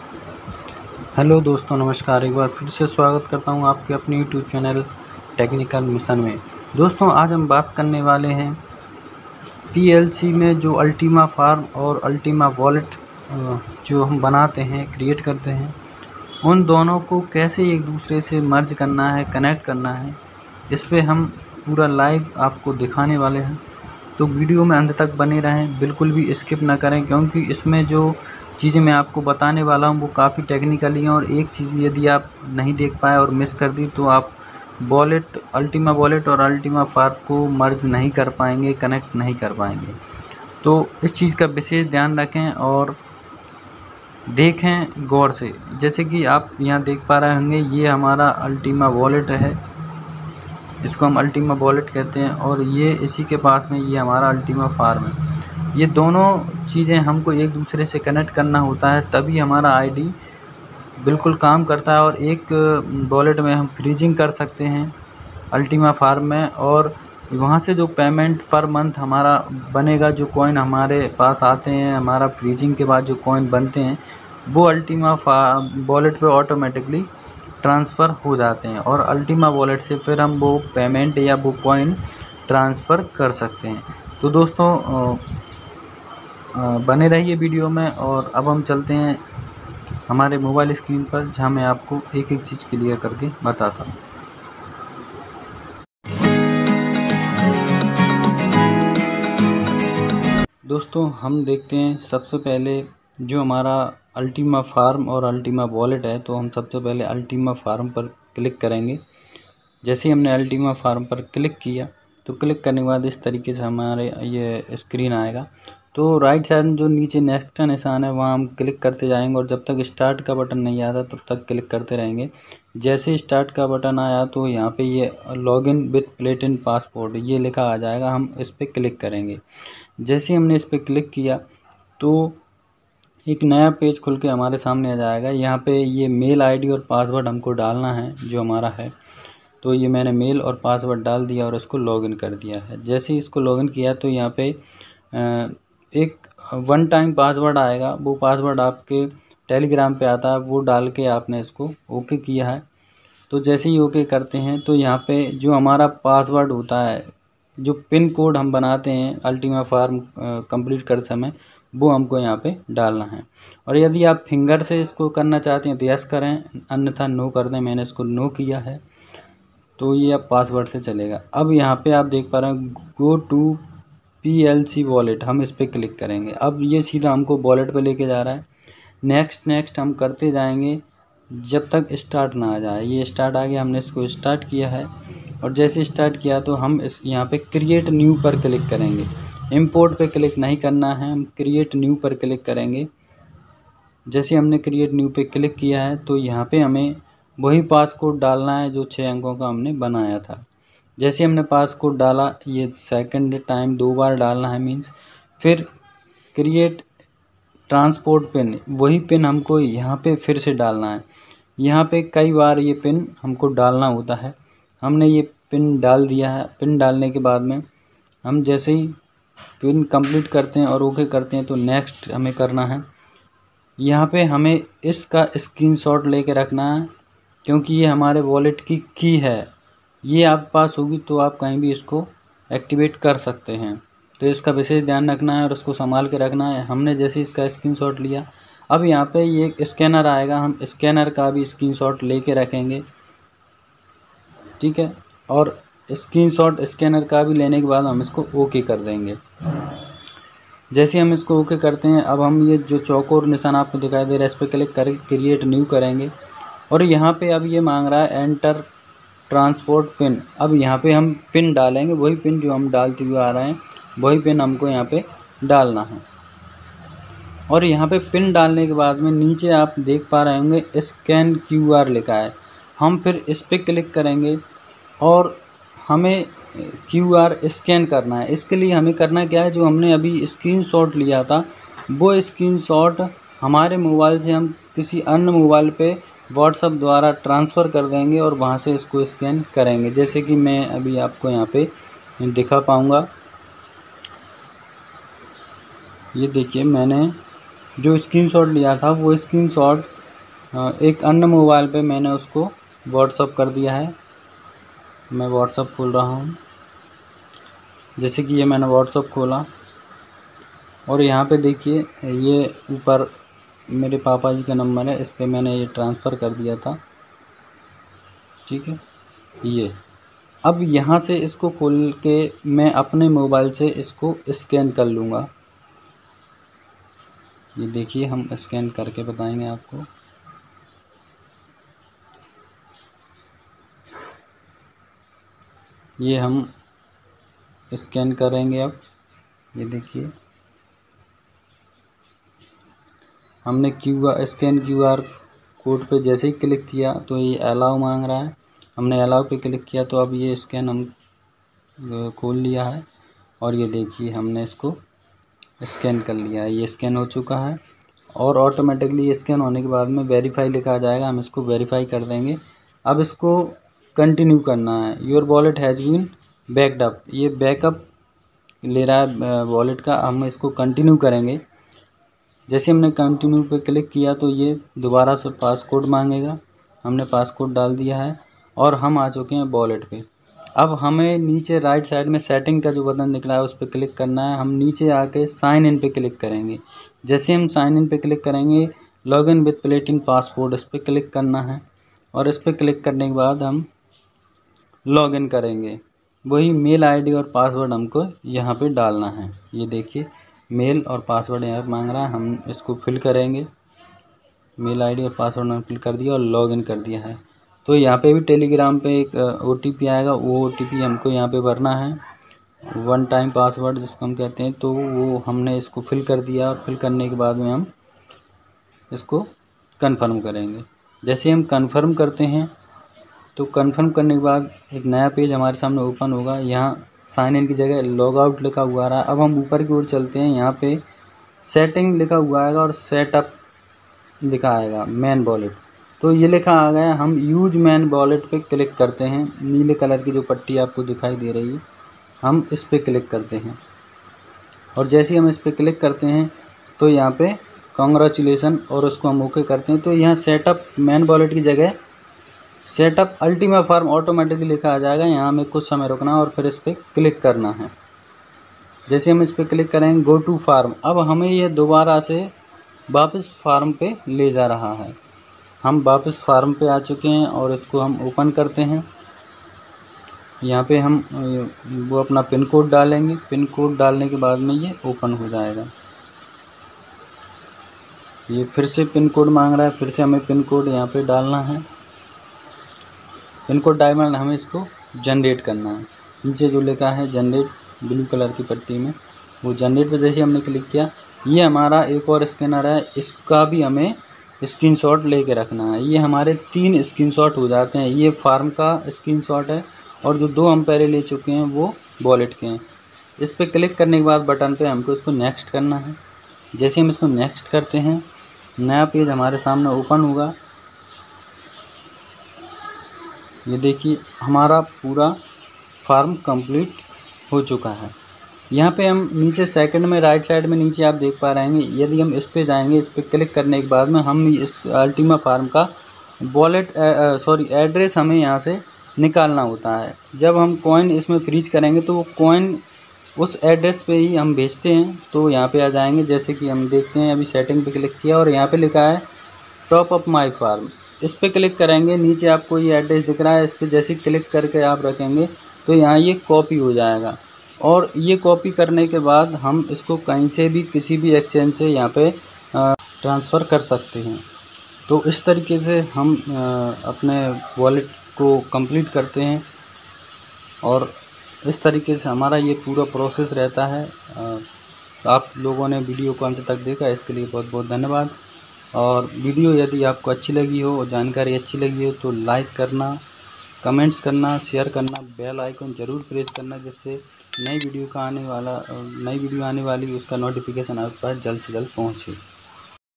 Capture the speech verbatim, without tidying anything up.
Hello दोस्तों, नमस्कार। एक बार फिर से स्वागत करता हूं आपके अपने यूट्यूब चैनल टेक्निकल मिशन में। दोस्तों, आज हम बात करने वाले हैं पीएलसी में जो अल्टीमा फार्म और अल्टीमा वॉलेट जो हम बनाते हैं, क्रिएट करते हैं, उन दोनों को कैसे एक दूसरे से मर्ज करना है, कनेक्ट करना है, इस पे हम पूरा लाइव आपको दिखाने वाले हैं। तो वीडियो में अंत तक बने रहें, बिल्कुल भी स्किप ना करें, क्योंकि इसमें जो चीज़ें मैं आपको बताने वाला हूँ वो काफ़ी टेक्निकली हैं। और एक चीज़ यदि आप नहीं देख पाए और मिस कर दी तो आप वॉलेट अल्टीमा वॉलेट और अल्टीमा फार्म को मर्ज नहीं कर पाएंगे, कनेक्ट नहीं कर पाएंगे। तो इस चीज़ का विशेष ध्यान रखें और देखें गौर से। जैसे कि आप यहाँ देख पा रहे होंगे, ये हमारा अल्टीमा वॉलेट है, इसको हम अल्टीमा वॉलेट कहते हैं, और ये इसी के पास में ये हमारा अल्टीमा फार्म है। ये दोनों चीज़ें हमको एक दूसरे से कनेक्ट करना होता है, तभी हमारा आईडी बिल्कुल काम करता है। और एक वॉलेट में हम फ्रीजिंग कर सकते हैं अल्टीमा फार्म में, और वहाँ से जो पेमेंट पर मंथ हमारा बनेगा, जो कॉइन हमारे पास आते हैं, हमारा फ्रीजिंग के बाद जो कॉइन बनते हैं, वो अल्टीमा वॉलेट पे ऑटोमेटिकली ट्रांसफ़र हो जाते हैं, और अल्टीमा वॉलेट से फिर हम वो पेमेंट या वो कॉइन ट्रांसफ़र कर सकते हैं। तो दोस्तों, बने रहिए वीडियो में। और अब हम चलते हैं हमारे मोबाइल स्क्रीन पर, जहां मैं आपको एक एक चीज़ क्लियर करके बताता हूं। दोस्तों, हम देखते हैं सबसे पहले जो हमारा अल्टीमा फार्म और अल्टीमा वॉलेट है। तो हम सबसे पहले अल्टीमा फार्म पर क्लिक करेंगे। जैसे ही हमने अल्टीमा फार्म पर क्लिक किया तो क्लिक करने के बाद इस तरीके से हमारे ये स्क्रीन आएगा। तो राइट साइड में जो नीचे नेक्स्ट का निशान है, वहाँ हम क्लिक करते जाएंगे, और जब तक स्टार्ट का बटन नहीं आता तब तक क्लिक करते रहेंगे। जैसे स्टार्ट का बटन आया तो यहाँ पे ये लॉगिन विथ प्लेटिन पासपोर्ट ये लिखा आ जाएगा, हम इस पर क्लिक करेंगे। जैसे हमने इस पर क्लिक किया तो एक नया पेज खुल के हमारे सामने आ जाएगा। यहाँ पे ये मेल आईडी और पासवर्ड हमको डालना है जो हमारा है। तो ये मैंने मेल और पासवर्ड डाल दिया और इसको लॉगिन कर दिया है। जैसे ही इसको लॉगिन किया तो यहाँ पे एक वन टाइम पासवर्ड आएगा, वो पासवर्ड आपके टेलीग्राम पे आता है, वो डाल के आपने इसको ओके किया है। तो जैसे ही ओके करते हैं तो यहाँ पे जो हमारा पासवर्ड होता है, जो पिन कोड हम बनाते हैं अल्टीमा फार्म कंप्लीट करते समय, वो हमको यहाँ पे डालना है। और यदि आप फिंगर से इसको करना चाहते हैं तो यस करें, अन्यथा नो कर दें। मैंने इसको नो किया है, तो ये अब पासवर्ड से चलेगा। अब यहाँ पे आप देख पा रहे हैं गो टू पीएलसी वॉलेट, हम इस पर क्लिक करेंगे। अब ये सीधा हमको वॉलेट पे लेके जा रहा है। नेक्स्ट नेक्स्ट हम करते जाएंगे जब तक स्टार्ट ना आ जाए। ये स्टार्ट आ गया, हमने इसको स्टार्ट किया है। और जैसे स्टार्ट किया तो हम इस यहाँ पे क्रिएट न्यू पर क्लिक करेंगे। इंपोर्ट पे क्लिक नहीं करना है, हम क्रिएट न्यू पर क्लिक करेंगे। जैसे हमने क्रिएट न्यू पे क्लिक किया है तो यहाँ पे हमें वही पासकोड डालना है जो छः अंकों का हमने बनाया था। जैसे हमने पासकोड डाला, ये सेकंड टाइम दो बार डालना है मीन्स, फिर क्रिएट ट्रांसपोर्ट पिन, वही पिन हमको यहाँ पे फिर से डालना है। यहाँ पे कई बार ये पिन हमको डालना होता है। हमने ये पिन डाल दिया है। पिन डालने के बाद में हम जैसे ही पिन कंप्लीट करते हैं और ओके करते हैं तो नेक्स्ट हमें करना है। यहाँ पे हमें इसका स्क्रीनशॉट लेके रखना है, क्योंकि ये हमारे वॉलेट की की है। ये आपके पास होगी तो आप कहीं भी इसको एक्टिवेट कर सकते हैं। तो इसका विशेष ध्यान रखना है और उसको संभाल के रखना है। हमने जैसे इसका स्क्रीनशॉट लिया, अब यहाँ पे ये एक स्कैनर आएगा, हम स्कैनर का भी स्क्रीनशॉट लेके रखेंगे, ठीक है। और स्क्रीनशॉट स्कैनर का भी लेने के बाद हम इसको ओके कर देंगे। जैसे हम इसको ओके करते हैं, अब हम ये जो चौकोर निशान आपको दिखाई दे रहा है, इस पर क्लिक करके क्रिएट न्यू करेंगे। और यहाँ पे अब ये मांग रहा है एंटर ट्रांसपोर्ट पिन। अब यहाँ पे हम पिन डालेंगे, वही पिन जो हम डालते हुए आ रहे हैं, वही पिन हमको यहाँ पे डालना है। और यहाँ पे पिन डालने के बाद में नीचे आप देख पा रहे होंगे स्कैन क्यूआर लिखा है। हम फिर इस पर क्लिक करेंगे और हमें क्यूआर स्कैन करना है। इसके लिए हमें करना क्या है, जो हमने अभी स्क्रीनशॉट लिया था वो स्क्रीनशॉट हमारे मोबाइल से हम किसी अन्य मोबाइल पे व्हाट्सएप द्वारा ट्रांसफ़र कर देंगे और वहाँ से इसको स्कैन करेंगे। जैसे कि मैं अभी आपको यहाँ पे दिखा पाऊँगा। ये देखिए, मैंने जो स्क्रीनशॉट लिया था वो स्क्रीनशॉट एक अन्य मोबाइल पे मैंने उसको व्हाट्सअप कर दिया है। मैं व्हाट्सअप खोल रहा हूँ। जैसे कि ये मैंने व्हाट्सअप खोला और यहाँ पे देखिए ये ऊपर मेरे पापा जी का नंबर है, इस पर मैंने ये ट्रांसफ़र कर दिया था। ठीक है, ये अब यहाँ से इसको खोल के मैं अपने मोबाइल से इसको स्कैन कर लूँगा। ये देखिए हम स्कैन करके बताएंगे आपको। ये हम स्कैन करेंगे। अब ये देखिए हमने Q R scan Q R code पे जैसे ही क्लिक किया तो ये अलाउ मांग रहा है। हमने अलाउ पे क्लिक किया तो अब ये स्कैन हम खोल लिया है और ये देखिए हमने इसको स्कैन कर लिया है। ये स्कैन हो चुका है और ऑटोमेटिकली स्कैन होने के बाद में वेरीफाई लिखा आ जाएगा। हम इसको वेरीफाई कर देंगे। अब इसको कंटिन्यू करना है। Your wallet has been backed up, ये बैकअप ले रहा है वॉलेट का। हम इसको कंटिन्यू करेंगे। जैसे हमने कंटिन्यू पे क्लिक किया तो ये दोबारा से पासकोड मांगेगा। हमने पासकोड डाल दिया है और हम आ चुके हैं वॉलेट पे। अब हमें नीचे राइट साइड में सेटिंग का जो बटन दिख रहा है उस पर क्लिक करना है। हम नीचे आके साइन इन पे क्लिक करेंगे। जैसे हम साइन इन पे क्लिक करेंगे लॉग इन विद प्लेटिन पासपोर्ट इस पर क्लिक करना है और इस पर क्लिक करने के बाद हम लॉग इन करेंगे। वही मेल आईडी और पासवर्ड हमको यहाँ पे डालना है। ये देखिए मेल और पासवर्ड यहाँ पर मांग रहा है, हम इसको फिल करेंगे। मेल आईडी और पासवर्ड मैंने फिल कर दिया और लॉगिन कर दिया है। तो यहाँ पे भी टेलीग्राम पे एक ओटीपी आएगा, वो ओटीपी हमको यहाँ पे भरना है, वन टाइम पासवर्ड जिसको हम कहते हैं। तो वो हमने इसको फिल कर दिया और फिल करने के बाद में हम इसको कंफर्म करेंगे। जैसे हम कंफर्म करते हैं तो कंफर्म करने के बाद एक नया पेज हमारे सामने ओपन होगा। यहाँ साइन इन की जगह लॉग आउट लिखा हुआ आ रहा है। अब हम ऊपर की ओर चलते हैं, यहाँ पे सेटिंग लिखा हुआ आएगा और सेटअप लिखा आएगा मैन वॉलेट। तो ये लिखा आ गया। हम यूज मैन वॉलेट पे क्लिक करते हैं। नीले कलर की जो पट्टी आपको दिखाई दे रही है हम इस पे क्लिक करते हैं और जैसे ही हम इस पे क्लिक करते हैं तो यहाँ पे कॉन्ग्रेचुलेसन और उसको हम ओके करते हैं। तो यहाँ सेटअप मैन वॉलेट की जगह सेटअप अल्टीमा फार्म ऑटोमेटिकली लिखा आ जाएगा। यहाँ हमें कुछ समय रुकना है और फिर इस पर क्लिक करना है। जैसे हम इस पर क्लिक करेंगे गो टू फार्म, अब हमें ये दोबारा से वापस फार्म पे ले जा रहा है। हम वापस फार्म पे आ चुके हैं और इसको हम ओपन करते हैं। यहाँ पे हम वो अपना पिन कोड डालेंगे। पिन कोड डालने के बाद में ये ओपन हो जाएगा। ये फिर से पिन कोड मांग रहा है, फिर से हमें पिन कोड यहाँ पे डालना है। पिन कोड डायमंड हमें इसको जनरेट करना है। नीचे जो लिखा है जनरेट ब्लू कलर की पट्टी में, वो जनरेट पे जैसे हमने क्लिक किया ये हमारा एक और स्कैनर है, इसका भी हमें स्क्रीनशॉट लेके रखना है। ये हमारे तीन स्क्रीनशॉट हो जाते हैं। ये फार्म का स्क्रीनशॉट है और जो दो हम पहले ले चुके हैं वो वॉलेट के हैं। इस पर क्लिक करने के बाद बटन पे हमको इसको नेक्स्ट करना है। जैसे हम इसको नेक्स्ट करते हैं नया पेज हमारे सामने ओपन होगा। ये देखिए हमारा पूरा फार्म कंप्लीट हो चुका है। यहाँ पे हम नीचे सेकंड में राइट साइड में नीचे आप देख पा रहे हैं, यदि हम इस पे जाएंगे इस पे क्लिक करने के बाद में हम इस अल्टीमा फार्म का वॉलेट सॉरी एड्रेस हमें यहाँ से निकालना होता है। जब हम कॉइन इसमें फ्रीज करेंगे तो वो कॉइन उस एड्रेस पे ही हम भेजते हैं। तो यहाँ पे आ जाएंगे, जैसे कि हम देखते हैं अभी सेटिंग पे क्लिक किया और यहाँ पे लिखा है टॉप अप माई फार्म, इस पर क्लिक करेंगे। नीचे आपको ये एड्रेस दिख रहा है, इस पर जैसे क्लिक करके आप रखेंगे तो यहाँ ये कॉपी हो जाएगा और ये कॉपी करने के बाद हम इसको कहीं से भी किसी भी एक्सचेंज से यहाँ पे ट्रांसफ़र कर सकते हैं। तो इस तरीके से हम अपने वॉलेट को कंप्लीट करते हैं और इस तरीके से हमारा ये पूरा प्रोसेस रहता है। आप लोगों ने वीडियो को अंत तक देखा, इसके लिए बहुत बहुत धन्यवाद। और वीडियो यदि आपको अच्छी लगी हो और जानकारी अच्छी लगी हो तो लाइक करना, कमेंट्स करना, शेयर करना, बेल आइकन ज़रूर प्रेस करना, जिससे नई वीडियो का आने वाला नई वीडियो आने वाली उसका नोटिफिकेशन आप पास जल्द से जल्द पहुँचे।